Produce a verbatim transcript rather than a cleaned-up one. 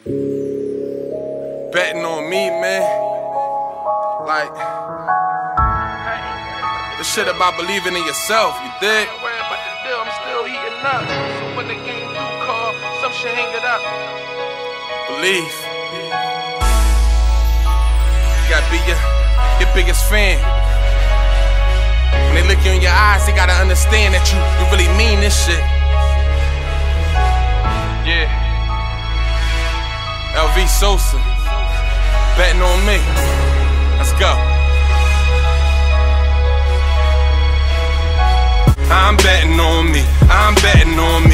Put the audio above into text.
Betting on me, man. Like, this shit about believing in yourself, you dig? Don't worry about the deal, I'm still heating up. So when the game do call, some shit hang it up. Believe. You gotta be your, your biggest fan. When they look you in your eyes, they gotta understand that you, you really mean this shit. Yeah. L V Sosa. Betting on me. Let's go. I'm betting on me. I'm betting on